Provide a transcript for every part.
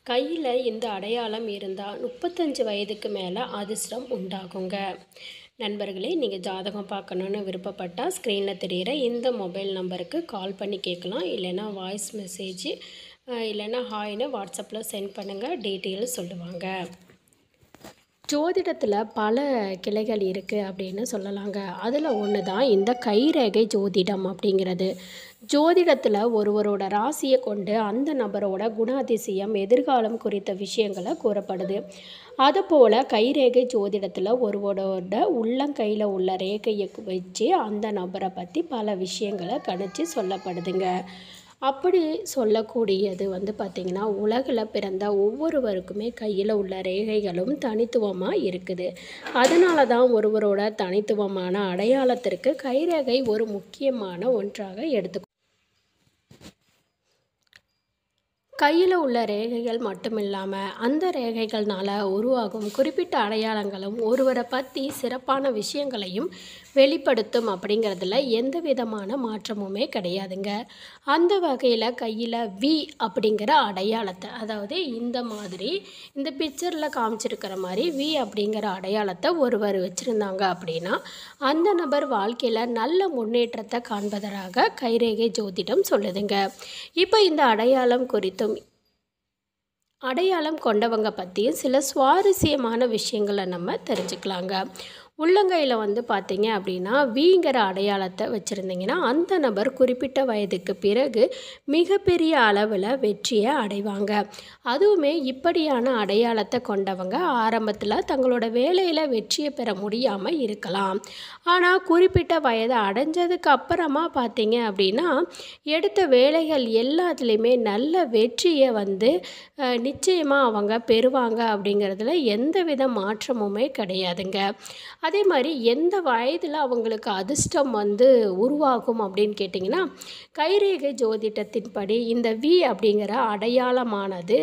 கையில் இந்த அடையாளம் இருந்தால் 35 வயதுக்கு மேலே அதிர்ஷ்டம் உண்டாகுங்க. நண்பர்களே, நீங்கள் ஜாதகம் பார்க்கணுன்னு விருப்பப்பட்டால் ஸ்க்ரீனில் தெரிகிற இந்த மொபைல் நம்பருக்கு கால் பண்ணி கேட்கலாம். இல்லைன்னா வாய்ஸ் மெசேஜ் இல்லைன்னா ஹாய்னு வாட்ஸ்அப்பில் சென்ட் பண்ணுங்கள். டீட்டெயில் சொல்லுவாங்க. ஜோதிடத்தில் பல கிளைகள் இருக்குது அப்படின்னு சொல்லலாங்க. அதில் ஒன்று தான் இந்த கைரேகை ஜோதிடம் அப்படிங்கிறது. ஜோதிடத்தில் ஒருவரோட ராசியை கொண்டு அந்த நபரோட குணாதிசயம், எதிர்காலம் குறித்த விஷயங்களை கூறப்படுது. அதுபோல் கைரேகை ஜோதிடத்தில் ஒருவரோட உள்ளங்கையில் உள்ள ரேகையை வச்சு அந்த நபரை பற்றி பல விஷயங்களை கணிச்சு சொல்லப்படுதுங்க. அப்படி சொல்லக்கூடியது பார்த்திங்கன்னா, உலகில் பிறந்த ஒவ்வொருவருக்குமே கையில் உள்ள ரேகைகளும் தனித்துவமாக இருக்குது. அதனால தான் ஒருவரோட தனித்துவமான அடையாளத்திற்கு கைரேகை ஒரு முக்கியமான ஒன்றாக எடுத்துக்கொள்ளும். கையில் உள்ள ரேகைகள் மட்டுமில்லாமல் அந்த ரேகைகள்னால் உருவாகும் குறிப்பிட்ட அடையாளங்களும் ஒருவரை பற்றி சிறப்பான விஷயங்களையும் வெளிப்படுத்தும் அப்படிங்கிறதுல எந்த விதமான மாற்றமுமே கிடையாதுங்க. அந்த வகையில் கையில் வி அப்படிங்கிற அடையாளத்தை, அதாவது இந்த மாதிரி இந்த பிக்சரில் காமிச்சிருக்கிற மாதிரி வி அப்படிங்கிற அடையாளத்தை ஒருவர் வச்சுருந்தாங்க அப்படின்னா அந்த நபர் வாழ்க்கையில் நல்ல முன்னேற்றத்தை காண்பதற்காக கைரேகை ஜோதிடம் சொல்லுதுங்க. இப்போ இந்த அடையாளம் குறித்தும் அடையாளம் கொண்டவங்க பற்றியும் சில சுவாரஸ்யமான விஷயங்களை நம்ம தெரிஞ்சுக்கலாங்க. உள்ளங்கையில் பார்த்தீங்க அப்படின்னா விங்கிற அடையாளத்தை வச்சுருந்தீங்கன்னா அந்த நபர் குறிப்பிட்ட வயதுக்கு பிறகு மிகப்பெரிய அளவில் வெற்றியை அடைவாங்க. அதுவுமே இப்படியான அடையாளத்தை கொண்டவங்க ஆரம்பத்தில் தங்களோட வேலையில் வெற்றியை பெற முடியாமல் இருக்கலாம். ஆனால் குறிப்பிட்ட வயதை அடைஞ்சதுக்கு அப்புறமா பார்த்தீங்க அப்படின்னா எடுத்த வேலைகள் எல்லாத்துலேயுமே நல்ல வெற்றியை நிச்சயமாக அவங்க பெறுவாங்க அப்படிங்கிறதுல எந்தவித மாற்றமுமே கிடையாதுங்க. அதே மாதிரி எந்த வயதில் அவங்களுக்கு அதிர்ஷ்டம் உருவாகும் அப்படின்னு கேட்டிங்கன்னா, கைரேகை ஜோதிடத்தின்படி இந்த வி அப்படிங்கிற அடையாளமானது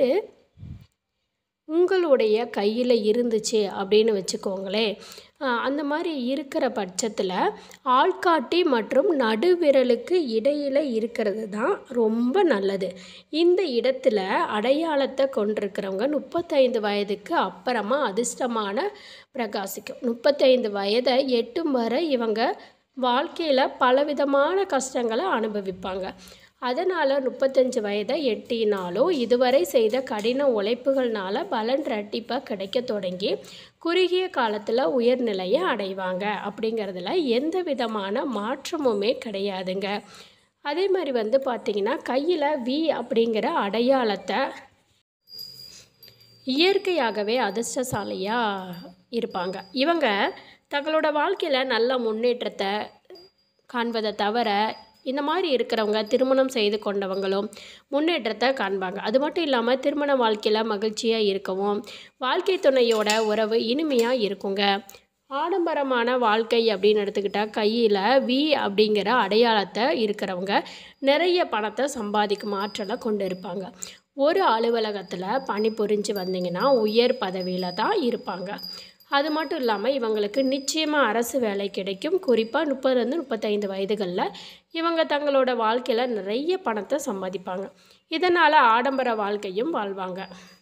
உங்களுடைய கையில் இருந்துச்சு அப்படின்னு வச்சுக்கோங்களேன். அந்த மாதிரி இருக்கிற பட்சத்தில் ஆள்காட்டி மற்றும் நடுவிரலுக்கு இடையில் இருக்கிறது தான் ரொம்ப நல்லது. இந்த இடத்துல அடையாளத்தை கொண்டிருக்கிறவங்க 35 வயதுக்கு அப்புறமா அதிர்ஷ்டமான பிரகாசிக்கும். 35 வயதை எட்டும் வரை இவங்க வாழ்க்கையில் பலவிதமான கஷ்டங்களை அனுபவிப்பாங்க. அதனால் 35 வயதை எட்டினாலும் இதுவரை செய்த கடின உழைப்புகள்னால பலன் இரட்டிப்பாக கிடைக்க தொடங்கி குறுகிய காலத்தில் உயர்நிலையை அடைவாங்க. அப்படிங்கிறதுல எந்த விதமான மாற்றமுமே கிடையாதுங்க. அதே மாதிரி பார்த்திங்கன்னா கையில் வி அப்படிங்கிற அடையாளத்தை இயற்கையாகவே அதிர்ஷ்டசாலியாக இருப்பாங்க. இவங்க தங்களோட வாழ்க்கையில் நல்ல முன்னேற்றத்தை காண்பதை தவிர இந்த மாதிரி இருக்கிறவங்க திருமணம் செய்து கொண்டவங்களும் முன்னேற்றத்தை காண்பாங்க. அது மட்டும் இல்லாமல் திருமண வாழ்க்கையில் மகிழ்ச்சியாக இருக்கவும் வாழ்க்கை துணையோட உறவு இனிமையாக இருக்குங்க. ஆடம்பரமான வாழ்க்கை அப்படின்னு எடுத்துக்கிட்டால் கையில் வி அப்படிங்கிற அடையாளத்தை இருக்கிறவங்க நிறைய பணத்தை சம்பாதிக்கும் ஆற்றலை கொண்டு இருப்பாங்க. ஒரு அலுவலகத்தில் பணிபுரிஞ்சு வந்தீங்கன்னா உயர் பதவியில் தான் இருப்பாங்க. அது மட்டும் இல்லாமல் இவங்களுக்கு நிச்சயமாக அரசு வேலை கிடைக்கும். குறிப்பாக 30-35 வயதுகளில் இவங்க தங்களோட வாழ்க்கையில் நிறைய பணத்தை சம்பாதிப்பாங்க. இதனால் ஆடம்பர வாழ்க்கையும் வாழ்வாங்க.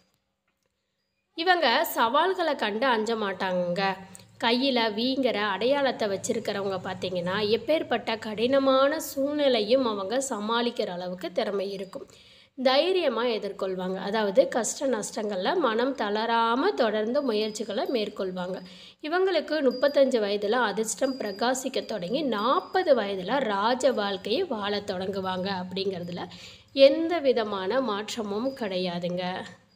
இவங்க சவால்களை கண்டு அஞ்ச மாட்டாங்க. கையில் வீங்கிற அடையாளத்தை வச்சுருக்கிறவங்க பார்த்திங்கன்னா எப்பேற்பட்ட கடினமான சூழ்நிலையும் அவங்க சமாளிக்கிற அளவுக்கு திறமை இருக்கும். தைரியமாக எதிர்கொள்வாங்க. அதாவது கஷ்ட நஷ்டங்களில் மனம் தளராமல் தொடர்ந்து முயற்சிகளை மேற்கொள்வாங்க. இவங்களுக்கு 35 வயதில் அதிர்ஷ்டம் பிரகாசிக்க தொடங்கி 40 வயதில் ராஜ வாழ்க்கையை வாழ தொடங்குவாங்க. அப்படிங்கிறதுல எந்த விதமான மாற்றமும் கிடையாதுங்க.